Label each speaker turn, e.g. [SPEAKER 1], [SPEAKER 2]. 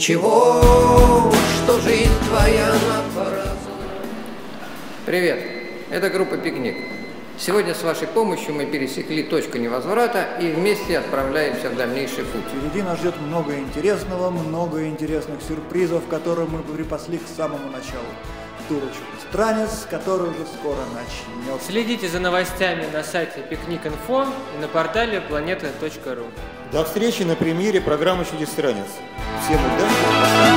[SPEAKER 1] Ничего, что жизнь твоя напрасно.
[SPEAKER 2] Привет, это группа «Пикник». Сегодня с вашей помощью мы пересекли точку невозврата и вместе отправляемся в дальнейший путь.
[SPEAKER 3] Впереди нас ждет много интересного, много интересных сюрпризов, которые мы припасли к самому началу. Турочку «Странец», который уже скоро начнется.
[SPEAKER 4] Следите за новостями на сайте Пикник.Инфо и на портале planeta.ru.
[SPEAKER 5] До встречи на премьере программы «Чудес-странец». Всем удачи!